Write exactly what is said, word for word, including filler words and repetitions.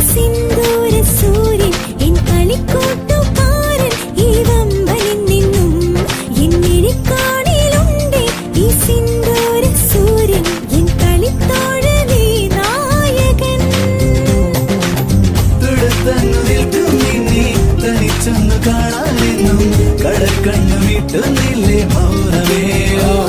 സിന്ദൂര സൂര്യൻ എൻ കളിക്കൂട്ടുകാരൻ ഈ വമ്പനിൽ നിന്നും എന്നിരിക്കാണിലുണ്ട് ഈ സിന്ദൂര സൂര്യൻ എൻ കളിത്തോഴനീ നായകൻ തുടുത്തന്നു നിൽക്കും നിന്നെ തനിച്ചൊന്നു കാണാനെന്നും കടക്കണ്ണു വിട്ടുന്നില്ലേ മൗനമേ.